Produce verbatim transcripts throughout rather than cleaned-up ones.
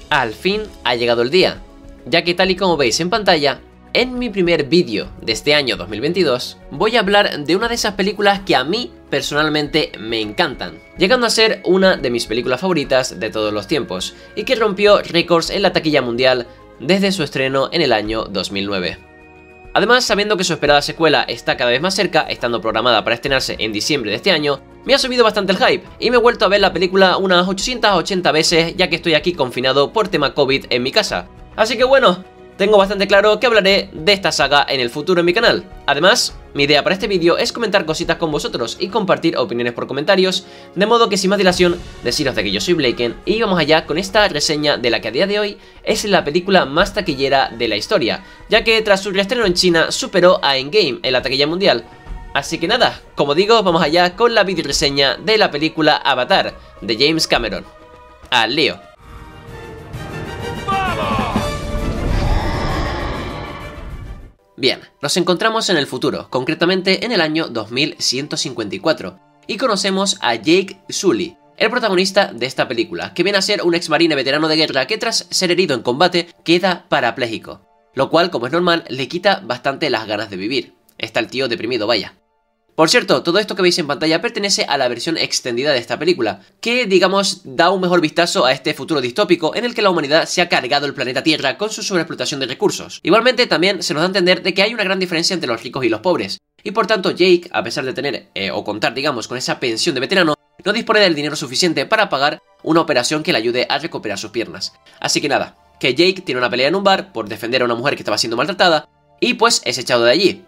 Al fin ha llegado el día, ya que tal y como veis en pantalla, en mi primer vídeo de este año dos mil veintidós voy a hablar de una de esas películas que a mí personalmente me encantan, llegando a ser una de mis películas favoritas de todos los tiempos y que rompió récords en la taquilla mundial desde su estreno en el año dos mil nueve. Además, sabiendo que su esperada secuela está cada vez más cerca, estando programada para estrenarse en diciembre de este año, me ha subido bastante el hype y me he vuelto a ver la película unas ochocientas ochenta veces, ya que estoy aquí confinado por tema COVID en mi casa. Así que bueno, tengo bastante claro que hablaré de esta saga en el futuro en mi canal. Además, mi idea para este vídeo es comentar cositas con vosotros y compartir opiniones por comentarios, de modo que sin más dilación, deciros de que yo soy Blaken y vamos allá con esta reseña de la que a día de hoy es la película más taquillera de la historia, ya que tras su reestreno en China superó a Endgame en la taquilla mundial. Así que nada, como digo, vamos allá con la video reseña de la película Avatar de James Cameron. ¡Al lío! Bien, nos encontramos en el futuro, concretamente en el año dos mil ciento cincuenta y cuatro, y conocemos a Jake Sully, el protagonista de esta película, que viene a ser un ex marine veterano de guerra que tras ser herido en combate queda parapléjico, lo cual, como es normal, le quita bastante las ganas de vivir. Está el tío deprimido, vaya. Por cierto, todo esto que veis en pantalla pertenece a la versión extendida de esta película, que, digamos, da un mejor vistazo a este futuro distópico en el que la humanidad se ha cargado el planeta Tierra con su sobreexplotación de recursos. Igualmente, también se nos da a entender de que hay una gran diferencia entre los ricos y los pobres, y por tanto Jake, a pesar de tener, eh, o contar, digamos, con esa pensión de veterano, no dispone del dinero suficiente para pagar una operación que le ayude a recuperar sus piernas. Así que nada, que Jake tiene una pelea en un bar por defender a una mujer que estaba siendo maltratada, y pues es echado de allí.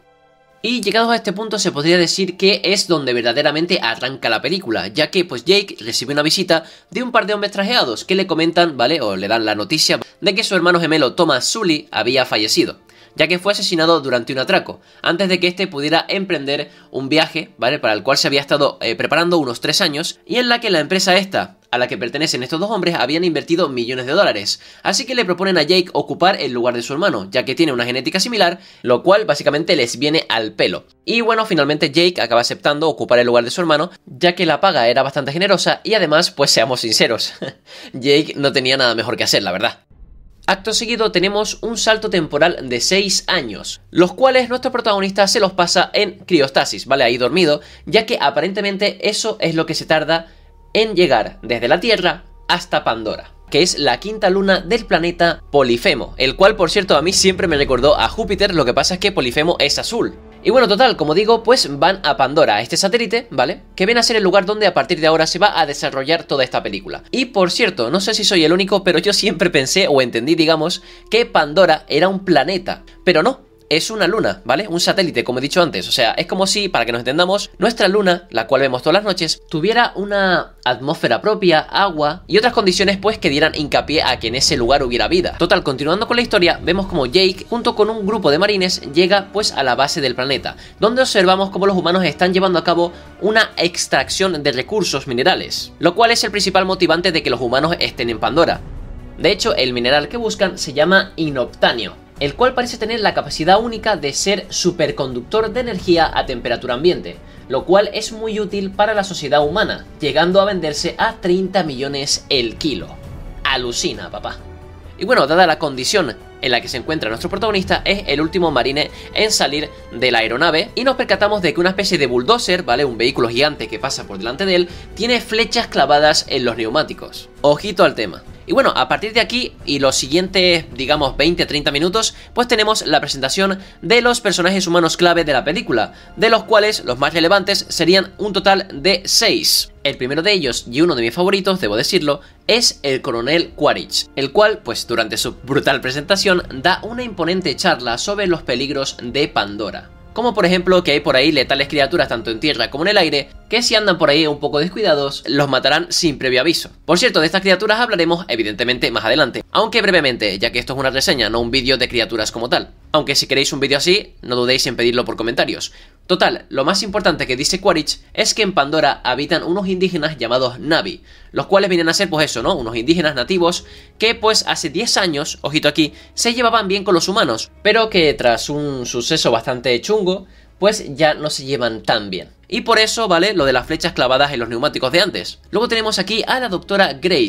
Y llegados a este punto se podría decir que es donde verdaderamente arranca la película, ya que pues Jake recibe una visita de un par de hombres trajeados que le comentan, ¿vale? O le dan la noticia de que su hermano gemelo Thomas Sully había fallecido, ya que fue asesinado durante un atraco, antes de que este pudiera emprender un viaje, ¿vale? Para el cual se había estado eh, preparando unos tres años, y en la que la empresa esta, a la que pertenecen estos dos hombres, habían invertido millones de dólares, así que le proponen a Jake ocupar el lugar de su hermano, ya que tiene una genética similar, lo cual básicamente les viene al pelo. Y bueno, finalmente Jake acaba aceptando ocupar el lugar de su hermano, ya que la paga era bastante generosa y además, pues seamos sinceros, Jake no tenía nada mejor que hacer, la verdad. Acto seguido tenemos un salto temporal de seis años, los cuales nuestro protagonista se los pasa en criostasis, ¿vale? Ahí dormido, ya que aparentemente eso es lo que se tarda en llegar desde la Tierra hasta Pandora, que es la quinta luna del planeta Polifemo, el cual, por cierto, a mí siempre me recordó a Júpiter, lo que pasa es que Polifemo es azul. Y bueno, total, como digo, pues van a Pandora, a este satélite, ¿vale? Que viene a ser el lugar donde a partir de ahora se va a desarrollar toda esta película. Y por cierto, no sé si soy el único, pero yo siempre pensé o entendí, digamos, que Pandora era un planeta, pero no. Es una luna, ¿vale? Un satélite, como he dicho antes. O sea, es como si, para que nos entendamos, nuestra luna, la cual vemos todas las noches, tuviera una atmósfera propia, agua y otras condiciones pues que dieran hincapié a que en ese lugar hubiera vida. Total, continuando con la historia, vemos como Jake, junto con un grupo de marines, llega pues a la base del planeta, donde observamos cómo los humanos están llevando a cabo una extracción de recursos minerales, lo cual es el principal motivante de que los humanos estén en Pandora. De hecho, el mineral que buscan se llama inoptanio, el cual parece tener la capacidad única de ser superconductor de energía a temperatura ambiente, lo cual es muy útil para la sociedad humana, llegando a venderse a treinta millones el kilo. Alucina, papá. Y bueno, dada la condición en la que se encuentra nuestro protagonista, es el último marine en salir de la aeronave y nos percatamos de que una especie de bulldozer, ¿vale? Un vehículo gigante que pasa por delante de él, tiene flechas clavadas en los neumáticos. Ojito al tema. Y bueno, a partir de aquí y los siguientes, digamos, veinte a treinta minutos, pues tenemos la presentación de los personajes humanos clave de la película, de los cuales los más relevantes serían un total de seis. El primero de ellos, y uno de mis favoritos, debo decirlo, es el coronel Quaritch, el cual, pues durante su brutal presentación, da una imponente charla sobre los peligros de Pandora. Como por ejemplo que hay por ahí letales criaturas tanto en tierra como en el aire, que si andan por ahí un poco descuidados, los matarán sin previo aviso. Por cierto, de estas criaturas hablaremos evidentemente más adelante, aunque brevemente, ya que esto es una reseña, no un vídeo de criaturas como tal. Aunque si queréis un vídeo así, no dudéis en pedirlo por comentarios. Total, lo más importante que dice Quaritch es que en Pandora habitan unos indígenas llamados Na'vi, los cuales vienen a ser pues eso, ¿no? Unos indígenas nativos que pues hace diez años, ojito aquí, se llevaban bien con los humanos, pero que tras un suceso bastante chungo, pues ya no se llevan tan bien. Y por eso, ¿vale? Lo de las flechas clavadas en los neumáticos de antes. Luego tenemos aquí a la doctora Grace,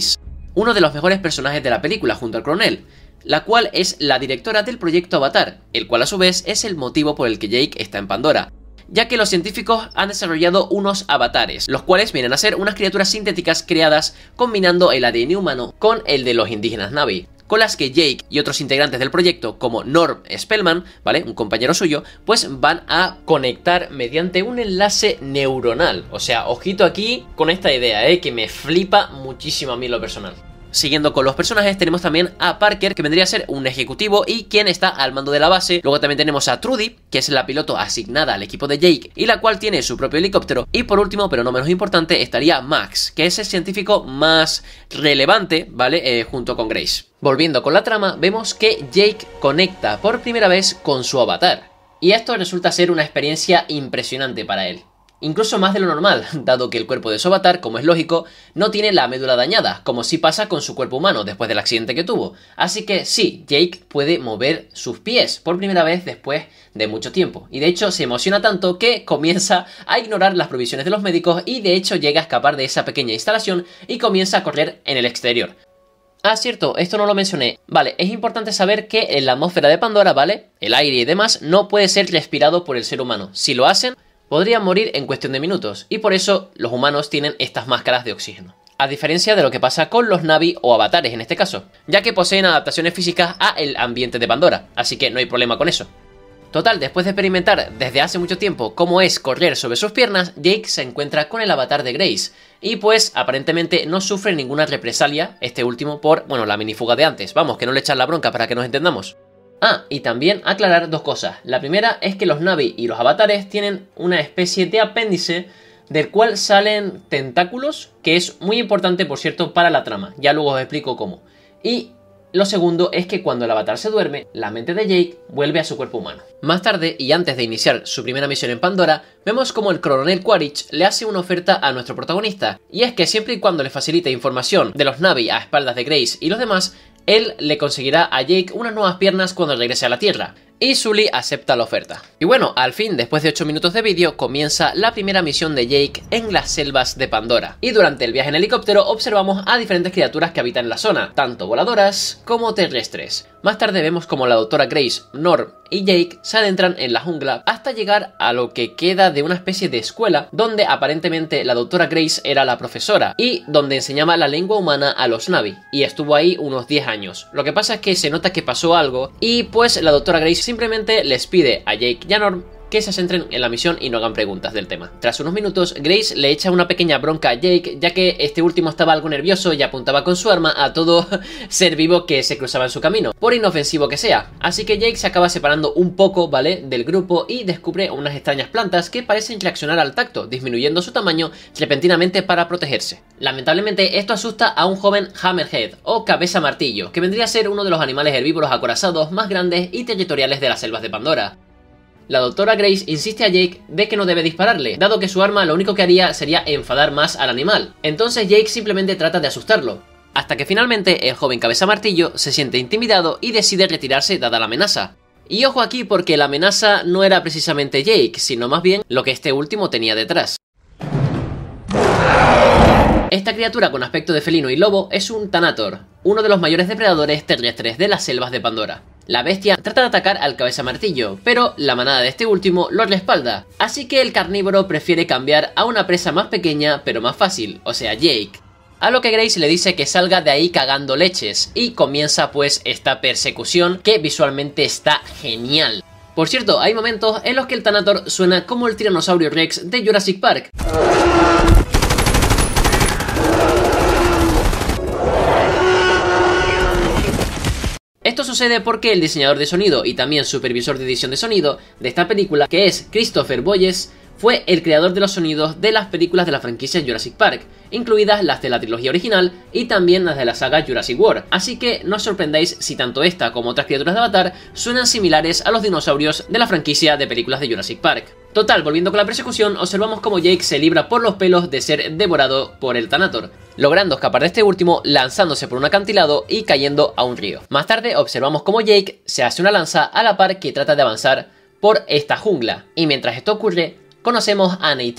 uno de los mejores personajes de la película junto al coronel, la cual es la directora del proyecto Avatar, el cual a su vez es el motivo por el que Jake está en Pandora, ya que los científicos han desarrollado unos avatares, los cuales vienen a ser unas criaturas sintéticas creadas combinando el A D N humano con el de los indígenas Na'vi, con las que Jake y otros integrantes del proyecto, como Norm Spellman, ¿vale?, un compañero suyo, pues van a conectar mediante un enlace neuronal. O sea, ojito aquí con esta idea, ¿eh?, que me flipa muchísimo a mí en lo personal. Siguiendo con los personajes, tenemos también a Parker, que vendría a ser un ejecutivo y quien está al mando de la base. Luego también tenemos a Trudy, que es la piloto asignada al equipo de Jake y la cual tiene su propio helicóptero. Y por último, pero no menos importante, estaría Max, que es el científico más relevante, ¿vale?, eh, junto con Grace. Volviendo con la trama, vemos que Jake conecta por primera vez con su avatar. Y esto resulta ser una experiencia impresionante para él. Incluso más de lo normal, dado que el cuerpo de su avatar, como es lógico, no tiene la médula dañada, como sí pasa con su cuerpo humano después del accidente que tuvo. Así que sí, Jake puede mover sus pies por primera vez después de mucho tiempo. Y de hecho se emociona tanto que comienza a ignorar las provisiones de los médicos y de hecho llega a escapar de esa pequeña instalación y comienza a correr en el exterior. Ah, cierto, esto no lo mencioné. Vale, es importante saber que en la atmósfera de Pandora, ¿vale?, el aire y demás no puede ser respirado por el ser humano. Si lo hacen, podrían morir en cuestión de minutos, y por eso los humanos tienen estas máscaras de oxígeno. A diferencia de lo que pasa con los Na'vi o avatares en este caso, ya que poseen adaptaciones físicas al ambiente de Pandora, así que no hay problema con eso. Total, después de experimentar desde hace mucho tiempo cómo es correr sobre sus piernas, Jake se encuentra con el avatar de Grace, y pues aparentemente no sufre ninguna represalia, este último por, bueno, la minifuga de antes, vamos, que no le echan la bronca para que nos entendamos. Ah, y también aclarar dos cosas. La primera es que los Na'vi y los avatares tienen una especie de apéndice del cual salen tentáculos, que es muy importante, por cierto, para la trama. Ya luego os explico cómo. Y lo segundo es que cuando el avatar se duerme, la mente de Jake vuelve a su cuerpo humano. Más tarde, y antes de iniciar su primera misión en Pandora, vemos como el coronel Quaritch le hace una oferta a nuestro protagonista. Y es que siempre y cuando le facilite información de los Na'vi a espaldas de Grace y los demás, él le conseguirá a Jake unas nuevas piernas cuando regrese a la Tierra. Y Sully acepta la oferta. Y bueno, al fin, después de ocho minutos de vídeo, comienza la primera misión de Jake en las selvas de Pandora. Y durante el viaje en helicóptero observamos a diferentes criaturas que habitan en la zona, tanto voladoras como terrestres. Más tarde vemos como la doctora Grace, Norm y Jake se adentran en la jungla hasta llegar a lo que queda de una especie de escuela donde aparentemente la doctora Grace era la profesora y donde enseñaba la lengua humana a los Na'vi, y estuvo ahí unos diez años. Lo que pasa es que se nota que pasó algo y pues la doctora Grace simplemente les pide a Jake y a Norm que se centren en la misión y no hagan preguntas del tema. Tras unos minutos, Grace le echa una pequeña bronca a Jake, ya que este último estaba algo nervioso y apuntaba con su arma a todo ser vivo que se cruzaba en su camino, por inofensivo que sea. Así que Jake se acaba separando un poco, ¿vale?, del grupo y descubre unas extrañas plantas que parecen reaccionar al tacto, disminuyendo su tamaño repentinamente para protegerse. Lamentablemente, esto asusta a un joven Hammerhead, o cabeza martillo, que vendría a ser uno de los animales herbívoros acorazados más grandes y territoriales de las selvas de Pandora. La doctora Grace insiste a Jake de que no debe dispararle, dado que su arma lo único que haría sería enfadar más al animal. Entonces Jake simplemente trata de asustarlo, hasta que finalmente el joven cabeza martillo se siente intimidado y decide retirarse dada la amenaza. Y ojo aquí, porque la amenaza no era precisamente Jake, sino más bien lo que este último tenía detrás. Esta criatura con aspecto de felino y lobo es un Thanator, uno de los mayores depredadores terrestres de las selvas de Pandora. La bestia trata de atacar al cabeza martillo, pero la manada de este último lo respalda, así que el carnívoro prefiere cambiar a una presa más pequeña pero más fácil, o sea, Jake. A lo que Grace le dice que salga de ahí cagando leches, y comienza pues esta persecución que visualmente está genial. Por cierto, hay momentos en los que el Thanator suena como el Tiranosaurio Rex de Jurassic Park. Esto sucede porque el diseñador de sonido y también supervisor de edición de sonido de esta película, que es Christopher Boyes, fue el creador de los sonidos de las películas de la franquicia Jurassic Park, incluidas las de la trilogía original y también las de la saga Jurassic World, así que no os sorprendáis si tanto esta como otras criaturas de Avatar suenan similares a los dinosaurios de la franquicia de películas de Jurassic Park. Total, volviendo con la persecución, observamos como Jake se libra por los pelos de ser devorado por el Thanator, logrando escapar de este último lanzándose por un acantilado y cayendo a un río. Más tarde observamos como Jake se hace una lanza a la par que trata de avanzar por esta jungla, y mientras esto ocurre, conocemos a Neytiri,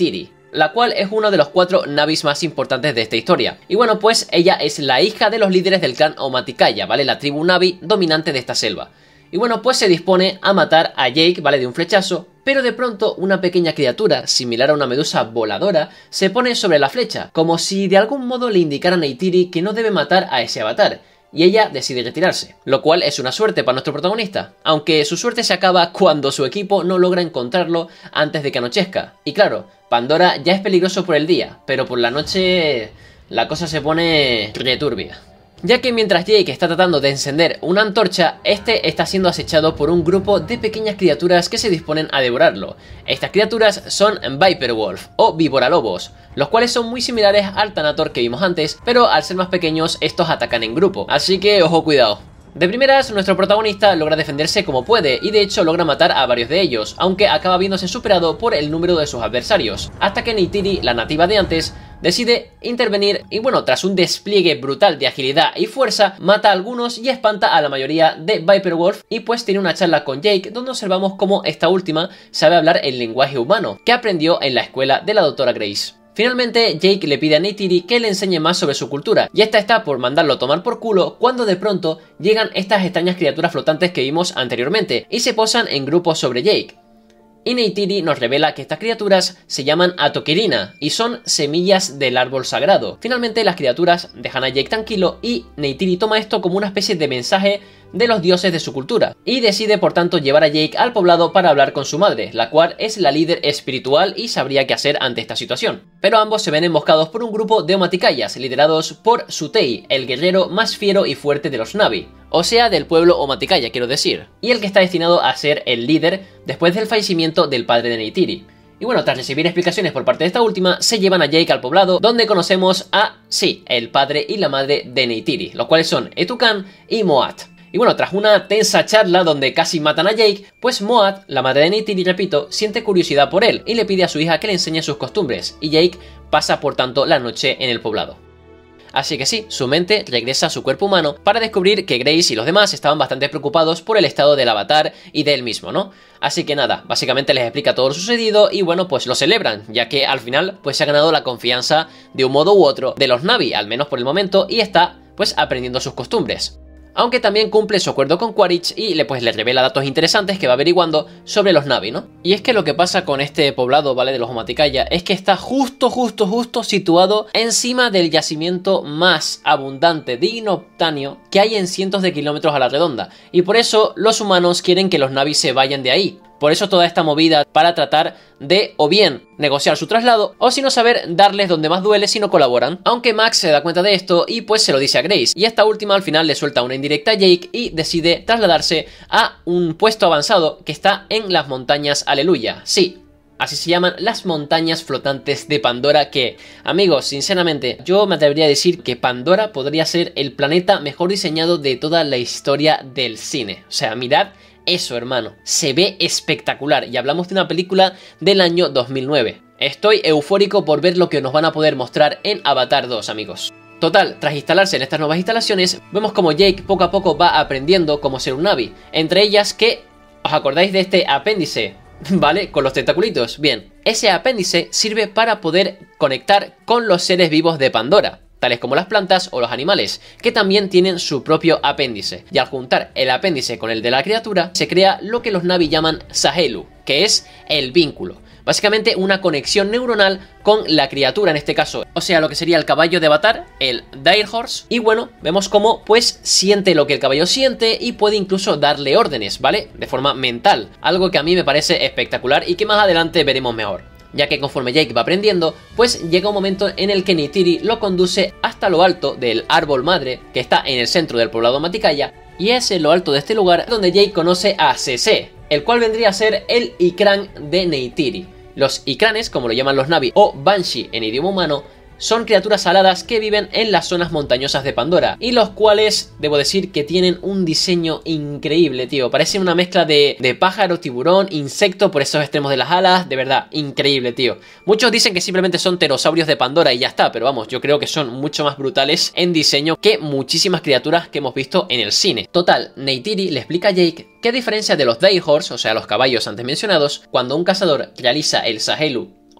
la cual es uno de los cuatro Navis más importantes de esta historia. Y bueno, pues ella es la hija de los líderes del clan Omaticaya, ¿vale? La tribu Navi dominante de esta selva. Y bueno, pues se dispone a matar a Jake, ¿vale? De un flechazo, pero de pronto una pequeña criatura, similar a una medusa voladora, se pone sobre la flecha, como si de algún modo le indicara a Neytiri que no debe matar a ese avatar, y ella decide retirarse, lo cual es una suerte para nuestro protagonista, aunque su suerte se acaba cuando su equipo no logra encontrarlo antes de que anochezca. Y claro, Pandora ya es peligroso por el día, pero por la noche la cosa se pone returbia, ya que mientras Jake está tratando de encender una antorcha, este está siendo acechado por un grupo de pequeñas criaturas que se disponen a devorarlo. Estas criaturas son Viper Wolf o Víbora Lobos, los cuales son muy similares al Thanator que vimos antes, pero al ser más pequeños estos atacan en grupo, así que ojo, cuidado. De primeras, nuestro protagonista logra defenderse como puede y de hecho logra matar a varios de ellos, aunque acaba viéndose superado por el número de sus adversarios, hasta que Neytiri, la nativa de antes, decide intervenir y bueno, tras un despliegue brutal de agilidad y fuerza, mata a algunos y espanta a la mayoría de Viper Wolf, y pues tiene una charla con Jake donde observamos cómo esta última sabe hablar el lenguaje humano que aprendió en la escuela de la doctora Grace. Finalmente, Jake le pide a Neytiri que le enseñe más sobre su cultura, y esta está por mandarlo a tomar por culo cuando de pronto llegan estas extrañas criaturas flotantes que vimos anteriormente y se posan en grupos sobre Jake. Y Neytiri nos revela que estas criaturas se llaman Atoquerina y son semillas del árbol sagrado. Finalmente las criaturas dejan a Jake tranquilo y Neytiri toma esto como una especie de mensaje de los dioses de su cultura, y decide por tanto llevar a Jake al poblado para hablar con su madre, la cual es la líder espiritual y sabría qué hacer ante esta situación. Pero ambos se ven emboscados por un grupo de Omaticayas liderados por Sutei, el guerrero más fiero y fuerte de los Navi, o sea del pueblo Omaticaya quiero decir, y el que está destinado a ser el líder después del fallecimiento del padre de Neytiri. Y bueno, tras recibir explicaciones por parte de esta última, se llevan a Jake al poblado, donde conocemos a, sí, el padre y la madre de Neytiri, los cuales son Etukan y Moat. Y bueno, tras una tensa charla donde casi matan a Jake, pues Moat, la madre de Neytiri, repito, siente curiosidad por él y le pide a su hija que le enseñe sus costumbres, y Jake pasa por tanto la noche en el poblado. Así que sí, su mente regresa a su cuerpo humano para descubrir que Grace y los demás estaban bastante preocupados por el estado del avatar y de él mismo, ¿no? Así que nada, básicamente les explica todo lo sucedido y bueno, pues lo celebran, ya que al final pues se ha ganado la confianza de un modo u otro de los Navi, al menos por el momento, y está pues aprendiendo sus costumbres. Aunque también cumple su acuerdo con Quaritch y le, pues, le revela datos interesantes que va averiguando sobre los Navi, ¿no? Y es que lo que pasa con este poblado, ¿vale? De los Omaticaya es que está justo, justo, justo situado encima del yacimiento más abundante de inoptanio que hay en cientos de kilómetros a la redonda. Y por eso los humanos quieren que los Navi se vayan de ahí. Por eso toda esta movida para tratar de o bien negociar su traslado o si no saber darles donde más duele si no colaboran. Aunque Max se da cuenta de esto y pues se lo dice a Grace, y esta última al final le suelta una indirecta a Jake y decide trasladarse a un puesto avanzado que está en las montañas Aleluya. Sí, así se llaman las montañas flotantes de Pandora, que, amigos, sinceramente, yo me atrevería a decir que Pandora podría ser el planeta mejor diseñado de toda la historia del cine. O sea, mirad eso, hermano, se ve espectacular, y hablamos de una película del año dos mil nueve. Estoy eufórico por ver lo que nos van a poder mostrar en Avatar dos, amigos. Total, tras instalarse en estas nuevas instalaciones, vemos como Jake poco a poco va aprendiendo cómo ser un Navi, entre ellas que, ¿os acordáis de este apéndice? ¿Vale? Con los tentaculitos. Bien, ese apéndice sirve para poder conectar con los seres vivos de Pandora, tales como las plantas o los animales, que también tienen su propio apéndice, y al juntar el apéndice con el de la criatura, se crea lo que los Navi llaman Sahelu, que es el vínculo. Básicamente una conexión neuronal con la criatura en este caso, o sea, lo que sería el caballo de Avatar, el Dire Horse, y bueno, vemos cómo pues siente lo que el caballo siente y puede incluso darle órdenes, ¿vale? De forma mental, algo que a mí me parece espectacular y que más adelante veremos mejor, ya que conforme Jake va aprendiendo, pues llega un momento en el que Neytiri lo conduce hasta lo alto del árbol madre que está en el centro del poblado Omaticaya, y es en lo alto de este lugar donde Jake conoce a C C, el cual vendría a ser el Ikran de Neytiri. Los Ikranes, como lo llaman los Navi, o Banshee en idioma humano, son criaturas aladas que viven en las zonas montañosas de Pandora, y los cuales, debo decir que tienen un diseño increíble, tío. Parecen una mezcla de, de pájaro, tiburón, insecto por esos extremos de las alas, de verdad, increíble, tío. Muchos dicen que simplemente son pterosaurios de Pandora y ya está, pero vamos, yo creo que son mucho más brutales en diseño que muchísimas criaturas que hemos visto en el cine. Total, Neytiri le explica a Jake que a diferencia de los Dire Horse, o sea los caballos antes mencionados, cuando un cazador realiza el Sahelu,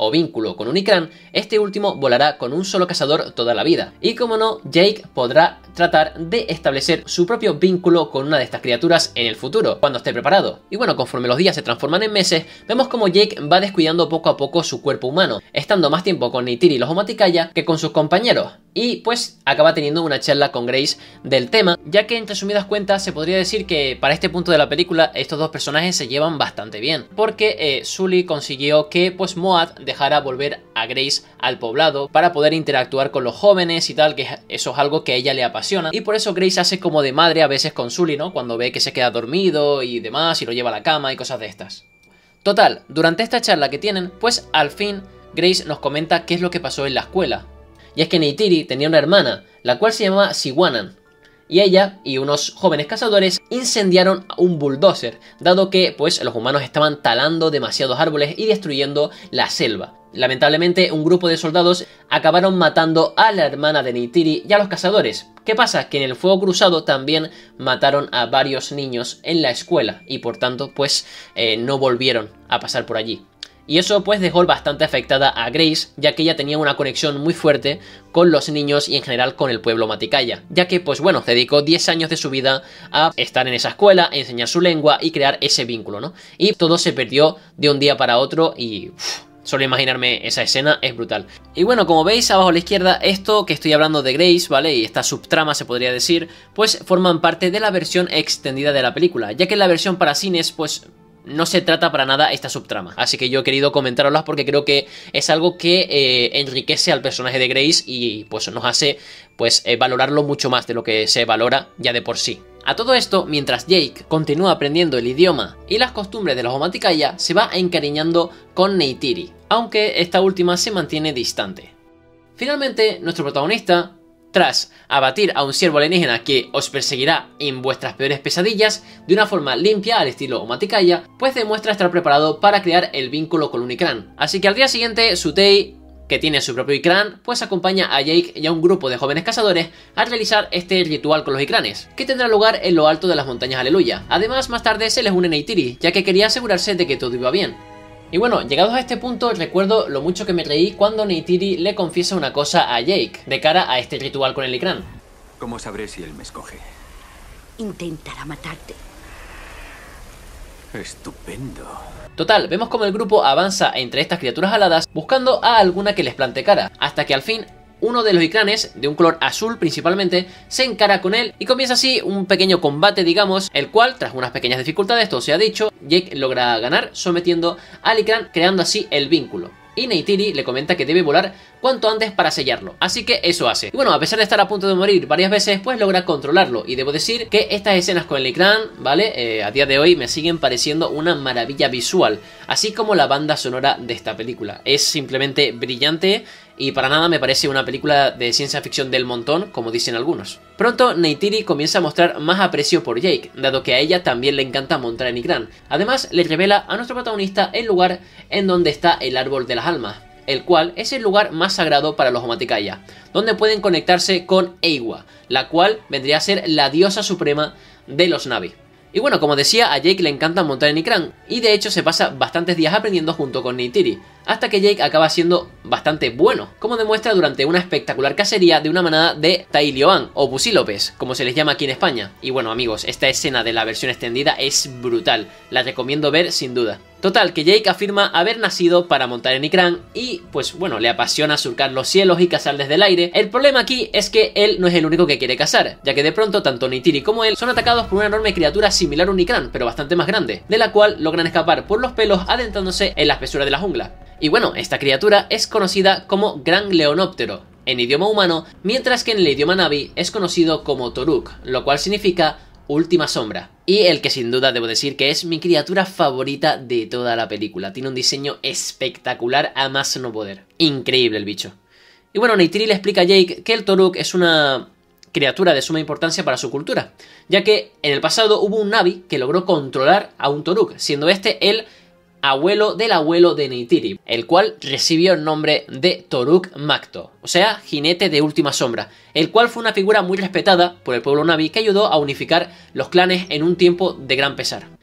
o vínculo con Unicran, este último volará con un solo cazador toda la vida. Y como no, Jake podrá tratar de establecer su propio vínculo con una de estas criaturas en el futuro, cuando esté preparado. Y bueno, conforme los días se transforman en meses, vemos como Jake va descuidando poco a poco su cuerpo humano, estando más tiempo con Neytiri y los Omaticaya que con sus compañeros. Y pues acaba teniendo una charla con Grace del tema, ya que en resumidas cuentas se podría decir que para este punto de la película estos dos personajes se llevan bastante bien, porque eh, Sully consiguió que pues Moad dejara volver a Grace al poblado para poder interactuar con los jóvenes y tal, que eso es algo que a ella le apasiona, y por eso Grace hace como de madre a veces con Sully, ¿no? Cuando ve que se queda dormido y demás y lo lleva a la cama y cosas de estas. Total, durante esta charla que tienen, pues al fin Grace nos comenta qué es lo que pasó en la escuela. Y es que Neytiri tenía una hermana, la cual se llamaba Siwanan, y ella y unos jóvenes cazadores incendiaron un bulldozer, dado que pues los humanos estaban talando demasiados árboles y destruyendo la selva. Lamentablemente un grupo de soldados acabaron matando a la hermana de Neytiri y a los cazadores. ¿Qué pasa? Que en el fuego cruzado también mataron a varios niños en la escuela y por tanto pues eh, no volvieron a pasar por allí. Y eso pues dejó bastante afectada a Grace, ya que ella tenía una conexión muy fuerte con los niños y en general con el pueblo Omaticaya, ya que pues bueno, dedicó diez años de su vida a estar en esa escuela, a enseñar su lengua y crear ese vínculo, ¿no? Y todo se perdió de un día para otro y... Uf, solo imaginarme esa escena es brutal. Y bueno, como veis abajo a la izquierda, esto que estoy hablando de Grace, ¿vale? Y esta subtrama se podría decir, pues forman parte de la versión extendida de la película, ya que en la versión para cines, pues... no se trata para nada esta subtrama, así que yo he querido comentaroslas porque creo que es algo que eh, enriquece al personaje de Grace y pues nos hace pues eh, valorarlo mucho más de lo que se valora ya de por sí. A todo esto, mientras Jake continúa aprendiendo el idioma y las costumbres de los Omaticaya, se va encariñando con Neytiri, aunque esta última se mantiene distante. Finalmente, nuestro protagonista, tras abatir a un ciervo alienígena que os perseguirá en vuestras peores pesadillas de una forma limpia al estilo Omaticaya, pues demuestra estar preparado para crear el vínculo con un Ikran. Así que al día siguiente, Sutei, que tiene su propio Ikran, pues acompaña a Jake y a un grupo de jóvenes cazadores a realizar este ritual con los Ikranes, que tendrá lugar en lo alto de las montañas Aleluya. Además, más tarde se les une Neytiri, ya que quería asegurarse de que todo iba bien. Y bueno, llegados a este punto, recuerdo lo mucho que me reí cuando Neytiri le confiesa una cosa a Jake, de cara a este ritual con el Ikran. ¿Cómo sabré si él me escoge? Intentará matarte. Estupendo. Total, vemos como el grupo avanza entre estas criaturas aladas buscando a alguna que les plante cara, hasta que al fin uno de los Ikranes, de un color azul principalmente, se encara con él y comienza así un pequeño combate, digamos, el cual, tras unas pequeñas dificultades, todo se ha dicho, Jake logra ganar sometiendo al Ikran, creando así el vínculo. Y Neytiri le comenta que debe volar cuanto antes para sellarlo, así que eso hace. Y bueno, a pesar de estar a punto de morir varias veces, pues logra controlarlo. Y debo decir que estas escenas con el Ikran, ¿vale? Eh, a día de hoy me siguen pareciendo una maravilla visual, así como la banda sonora de esta película. Es simplemente brillante y para nada me parece una película de ciencia ficción del montón, como dicen algunos. Pronto Neytiri comienza a mostrar más aprecio por Jake, dado que a ella también le encanta montar en Ikran. Además, le revela a nuestro protagonista el lugar en donde está el árbol de las almas, el cual es el lugar más sagrado para los Omaticaya, donde pueden conectarse con Eywa, la cual vendría a ser la diosa suprema de los Na'vi. Y bueno, como decía, a Jake le encanta montar en Ikran, y de hecho se pasa bastantes días aprendiendo junto con Neytiri, hasta que Jake acaba siendo bastante bueno, como demuestra durante una espectacular cacería de una manada de Tailioan, o pusílopes, como se les llama aquí en España. Y bueno amigos, esta escena de la versión extendida es brutal, la recomiendo ver sin duda. Total, que Jake afirma haber nacido para montar en Ikran y, pues bueno, le apasiona surcar los cielos y cazar desde el aire. El problema aquí es que él no es el único que quiere cazar, ya que de pronto tanto Neytiri como él son atacados por una enorme criatura similar a un Ikran, pero bastante más grande, de la cual logran escapar por los pelos adentrándose en la espesura de la jungla. Y bueno, esta criatura es conocida como Gran Leonóptero en idioma humano, mientras que en el idioma Na'vi es conocido como Toruk, lo cual significa última sombra. Y el que sin duda debo decir que es mi criatura favorita de toda la película. Tiene un diseño espectacular a más no poder. Increíble el bicho. Y bueno, Neytiri le explica a Jake que el Toruk es una criatura de suma importancia para su cultura, ya que en el pasado hubo un Na'vi que logró controlar a un Toruk, siendo este el abuelo del abuelo de Neytiri, el cual recibió el nombre de Toruk Makto, o sea, jinete de última sombra, el cual fue una figura muy respetada por el pueblo Na'vi que ayudó a unificar los clanes en un tiempo de gran pesar.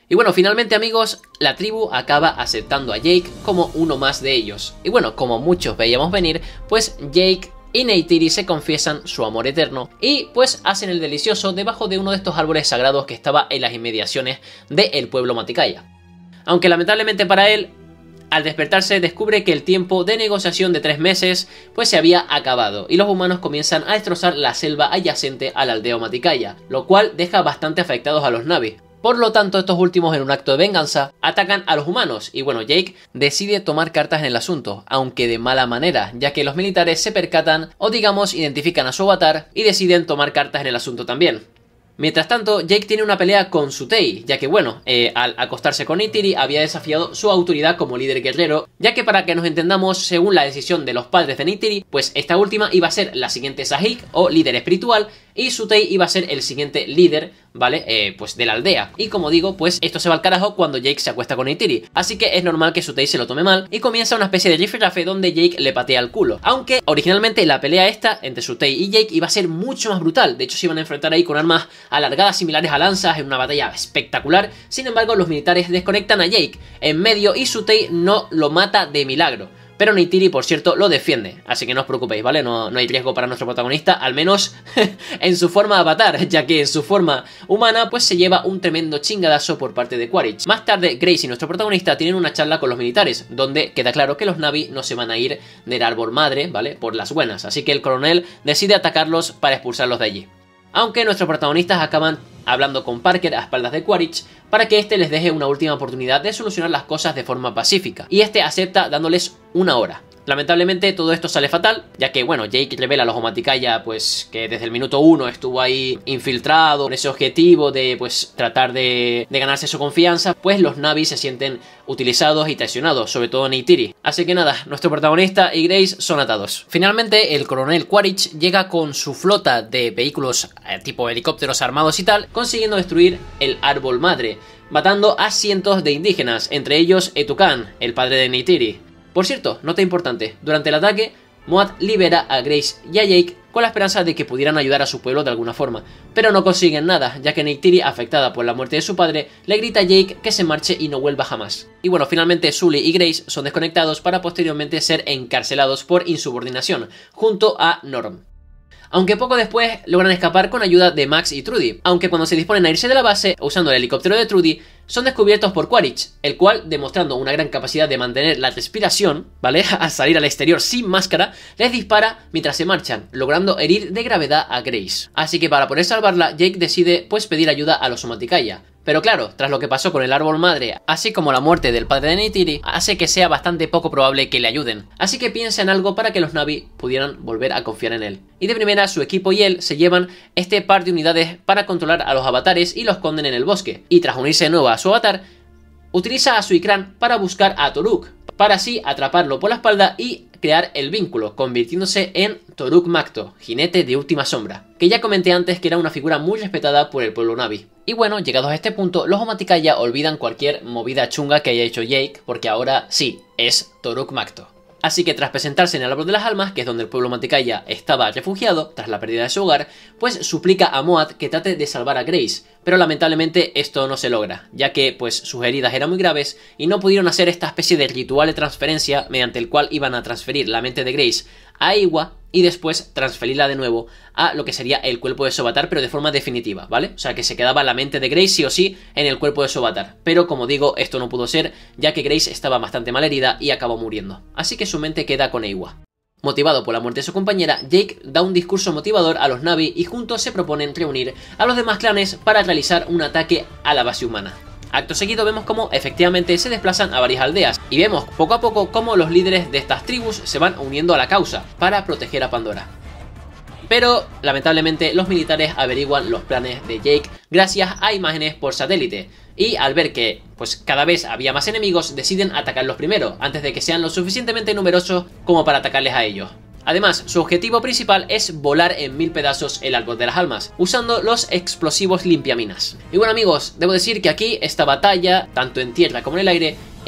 Y bueno, finalmente amigos, la tribu acaba aceptando a Jake como uno más de ellos. Y bueno, como muchos veíamos venir, pues Jake y Neytiri se confiesan su amor eterno y pues hacen el delicioso debajo de uno de estos árboles sagrados que estaba en las inmediaciones del pueblo Maticaya. Aunque lamentablemente para él, al despertarse descubre que el tiempo de negociación de tres meses pues se había acabado y los humanos comienzan a destrozar la selva adyacente a la aldea Maticaya, lo cual deja bastante afectados a los Na'vi. Por lo tanto, estos últimos, en un acto de venganza, atacan a los humanos y bueno, Jake decide tomar cartas en el asunto, aunque de mala manera, ya que los militares se percatan o digamos identifican a su avatar y deciden tomar cartas en el asunto también. Mientras tanto, Jake tiene una pelea con Sutei, ya que bueno, eh, al acostarse con Neytiri había desafiado su autoridad como líder guerrero, ya que para que nos entendamos, según la decisión de los padres de Neytiri, pues esta última iba a ser la siguiente Sahik o líder espiritual, y Sutei iba a ser el siguiente líder, ¿vale? Eh, pues de la aldea. Y como digo, pues esto se va al carajo cuando Jake se acuesta con Neytiri. Así que es normal que Sutei se lo tome mal y comienza una especie de rifirrafe donde Jake le patea el culo. Aunque originalmente la pelea esta entre Sutei y Jake iba a ser mucho más brutal. De hecho se iban a enfrentar ahí con armas alargadas similares a lanzas en una batalla espectacular. Sin embargo, los militares desconectan a Jake en medio y Sutei no lo mata de milagro. Pero Neytiri, por cierto, lo defiende, así que no os preocupéis, ¿vale? No, no hay riesgo para nuestro protagonista, al menos en su forma avatar, ya que en su forma humana pues se lleva un tremendo chingadazo por parte de Quaritch. Más tarde, Grace y nuestro protagonista tienen una charla con los militares, donde queda claro que los Na'vi no se van a ir del árbol madre, ¿vale? Por las buenas, así que el coronel decide atacarlos para expulsarlos de allí. Aunque nuestros protagonistas acaban hablando con Parker a espaldas de Quaritch para que este les deje una última oportunidad de solucionar las cosas de forma pacífica, y este acepta dándoles una hora. Lamentablemente todo esto sale fatal, ya que bueno, Jake revela a los Maticaya pues que desde el minuto uno estuvo ahí infiltrado con ese objetivo de pues tratar de, de ganarse su confianza, pues los Na'vi se sienten utilizados y traicionados, sobre todo Neytiri. Así que nada, nuestro protagonista y Grace son atados. Finalmente el coronel Quaritch llega con su flota de vehículos eh, tipo helicópteros armados y tal, consiguiendo destruir el árbol madre, matando a cientos de indígenas, entre ellos Etukan, el padre de Neytiri. Por cierto, nota importante, durante el ataque, Moat libera a Grace y a Jake con la esperanza de que pudieran ayudar a su pueblo de alguna forma, pero no consiguen nada, ya que Neytiri, afectada por la muerte de su padre, le grita a Jake que se marche y no vuelva jamás. Y bueno, finalmente Sully y Grace son desconectados para posteriormente ser encarcelados por insubordinación, junto a Norm. Aunque poco después logran escapar con ayuda de Max y Trudy, aunque cuando se disponen a irse de la base usando el helicóptero de Trudy, son descubiertos por Quaritch, el cual, demostrando una gran capacidad de mantener la respiración, ¿vale? Al salir al exterior sin máscara, les dispara mientras se marchan, logrando herir de gravedad a Grace. Así que para poder salvarla, Jake decide pues pedir ayuda a los Maticaya. Pero claro, tras lo que pasó con el árbol madre, así como la muerte del padre de Neytiri, hace que sea bastante poco probable que le ayuden. Así que piensa en algo para que los Na'vi pudieran volver a confiar en él. Y de primera, su equipo y él se llevan este par de unidades para controlar a los avatares y los esconden en el bosque. Y tras unirse de nuevo a su avatar, utiliza a Suicran para buscar a Toruk, para así atraparlo por la espalda y crear el vínculo, convirtiéndose en Toruk Makto, jinete de última sombra, que ya comenté antes que era una figura muy respetada por el pueblo Na'vi. Y bueno, llegados a este punto, los Maticaya olvidan cualquier movida chunga que haya hecho Jake, porque ahora sí, es Toruk Makto. Así que tras presentarse en el árbol de las almas, que es donde el pueblo Maticaya estaba refugiado tras la pérdida de su hogar, pues suplica a Moat que trate de salvar a Grace, pero lamentablemente esto no se logra, ya que pues sus heridas eran muy graves y no pudieron hacer esta especie de ritual de transferencia mediante el cual iban a transferir la mente de Grace a Eywa y después transferirla de nuevo a lo que sería el cuerpo de su avatar, pero de forma definitiva, ¿vale? O sea, que se quedaba la mente de Grace sí o sí en el cuerpo de su avatar, pero como digo, esto no pudo ser, ya que Grace estaba bastante mal herida y acabó muriendo, así que su mente queda con Eywa. Motivado por la muerte de su compañera, Jake da un discurso motivador a los Na'vi y juntos se proponen reunir a los demás clanes para realizar un ataque a la base humana. Acto seguido vemos cómo efectivamente se desplazan a varias aldeas y vemos poco a poco cómo los líderes de estas tribus se van uniendo a la causa para proteger a Pandora. Pero lamentablemente los militares averiguan los planes de Jake gracias a imágenes por satélite y al ver que pues cada vez había más enemigos deciden atacarlos primero antes de que sean lo suficientemente numerosos como para atacarles a ellos. Además, su objetivo principal es volar en mil pedazos el árbol de las almas, usando los explosivos limpiaminas. Y bueno amigos, debo decir que aquí esta batalla, tanto en tierra como en el aire,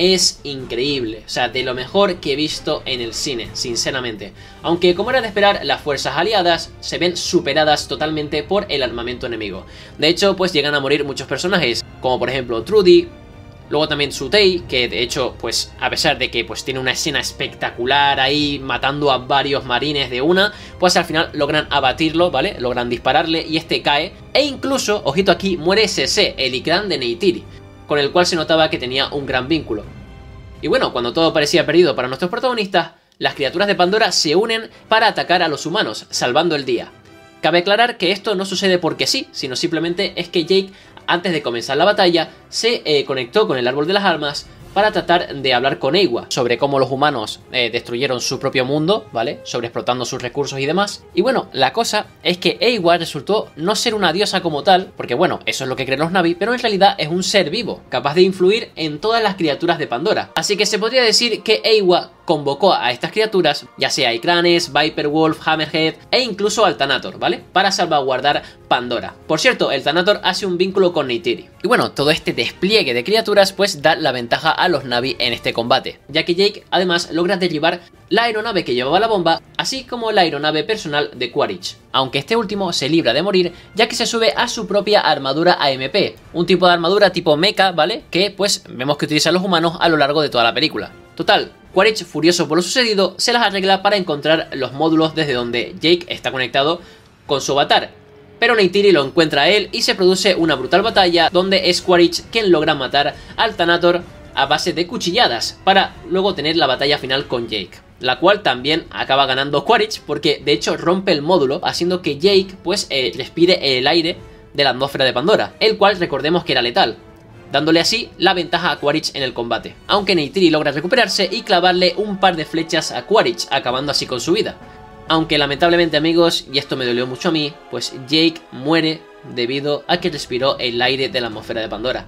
es increíble, o sea, de lo mejor que he visto en el cine, sinceramente. Aunque, como era de esperar, las fuerzas aliadas se ven superadas totalmente por el armamento enemigo. De hecho, pues llegan a morir muchos personajes, como por ejemplo Trudy. Luego también Sutei, que de hecho, pues a pesar de que pues tiene una escena espectacular ahí matando a varios marines de una, pues al final logran abatirlo, ¿vale? Logran dispararle y este cae. E incluso, ojito aquí, muere C C, el Ikran de Neytiri, con el cual se notaba que tenía un gran vínculo. Y bueno, cuando todo parecía perdido para nuestros protagonistas, las criaturas de Pandora se unen para atacar a los humanos, salvando el día. Cabe aclarar que esto no sucede porque sí, sino simplemente es que Jake, antes de comenzar la batalla, se eh, conectó con el árbol de las almas para tratar de hablar con Eywa sobre cómo los humanos eh, destruyeron su propio mundo, ¿vale? Sobreexplotando sus recursos y demás. Y bueno, la cosa es que Eywa resultó no ser una diosa como tal, porque bueno, eso es lo que creen los Na'vi, pero en realidad es un ser vivo, capaz de influir en todas las criaturas de Pandora. Así que se podría decir que Eywa convocó a estas criaturas, ya sea Ikranes, Viper Wolf, Hammerhead e incluso al Thanator, ¿vale? Para salvaguardar Pandora. Por cierto, el Thanator hace un vínculo con Neytiri. Y bueno, todo este despliegue de criaturas pues da la ventaja a los Na'vi en este combate, ya que Jake además logra derribar la aeronave que llevaba la bomba, así como la aeronave personal de Quaritch, aunque este último se libra de morir ya que se sube a su propia armadura A M P, un tipo de armadura tipo mecha, ¿vale? Que pues vemos que utilizan los humanos a lo largo de toda la película. Total, Quaritch, furioso por lo sucedido, se las arregla para encontrar los módulos desde donde Jake está conectado con su avatar. Pero Neytiri lo encuentra a él y se produce una brutal batalla donde es Quaritch quien logra matar al Thanator a base de cuchilladas, para luego tener la batalla final con Jake, la cual también acaba ganando Quaritch porque de hecho rompe el módulo, haciendo que Jake pues eh, respire el aire de la atmósfera de Pandora, el cual recordemos que era letal, dándole así la ventaja a Quaritch en el combate, aunque Neytiri logra recuperarse y clavarle un par de flechas a Quaritch, acabando así con su vida. Aunque lamentablemente, amigos, y esto me dolió mucho a mí, pues Jake muere debido a que respiró el aire de la atmósfera de Pandora.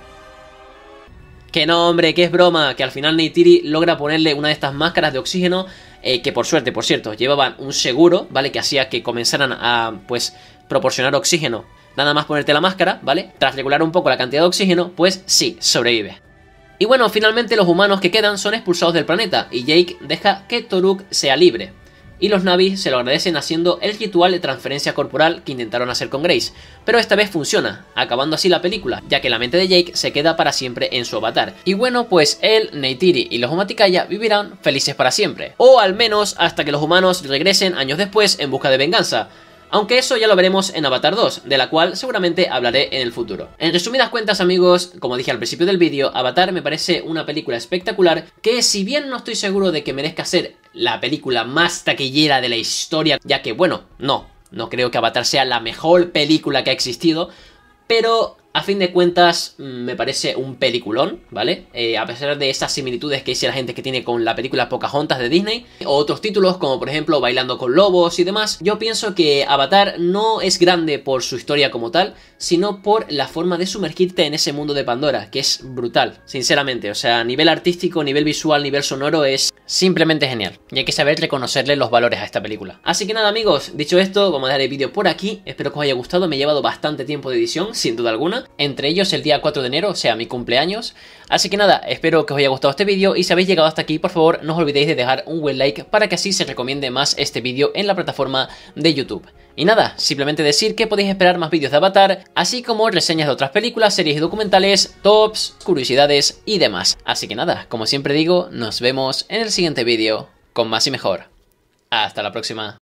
Que no, hombre, que es broma, que al final Neytiri logra ponerle una de estas máscaras de oxígeno, eh, que por suerte, por cierto, llevaban un seguro, ¿vale? Que hacía que comenzaran a, pues, proporcionar oxígeno. Nada más ponerte la máscara, ¿vale? Tras regular un poco la cantidad de oxígeno, pues sí, sobrevive. Y bueno, finalmente los humanos que quedan son expulsados del planeta y Jake deja que Toruk sea libre. Y los Na'vi se lo agradecen haciendo el ritual de transferencia corporal que intentaron hacer con Grace, pero esta vez funciona, acabando así la película, ya que la mente de Jake se queda para siempre en su avatar. Y bueno, pues él, Neytiri y los Humaticaya vivirán felices para siempre, o al menos hasta que los humanos regresen años después en busca de venganza. Aunque eso ya lo veremos en Avatar dos, de la cual seguramente hablaré en el futuro. En resumidas cuentas, amigos, como dije al principio del vídeo, Avatar me parece una película espectacular que, si bien no estoy seguro de que merezca ser la película más taquillera de la historia, ya que, bueno, no, no creo que Avatar sea la mejor película que ha existido, pero a fin de cuentas me parece un peliculón, ¿vale? Eh, a pesar de esas similitudes que dice la gente que tiene con la película Pocahontas de Disney, o otros títulos como por ejemplo Bailando con Lobos y demás, yo pienso que Avatar no es grande por su historia como tal, sino por la forma de sumergirte en ese mundo de Pandora, que es brutal, sinceramente. O sea, a nivel artístico, nivel visual, nivel sonoro, es simplemente genial. Y hay que saber reconocerle los valores a esta película. Así que nada, amigos, dicho esto, vamos a dejar el vídeo por aquí. Espero que os haya gustado, me he llevado bastante tiempo de edición, sin duda alguna. Entre ellos el día cuatro de enero, o sea, mi cumpleaños. Así que nada, espero que os haya gustado este vídeo y si habéis llegado hasta aquí, por favor, no os olvidéis de dejar un buen like para que así se recomiende más este vídeo en la plataforma de YouTube. Y nada, simplemente decir que podéis esperar más vídeos de Avatar, así como reseñas de otras películas, series y documentales, tops, curiosidades y demás. Así que nada, como siempre digo, nos vemos en el siguiente vídeo con más y mejor. Hasta la próxima.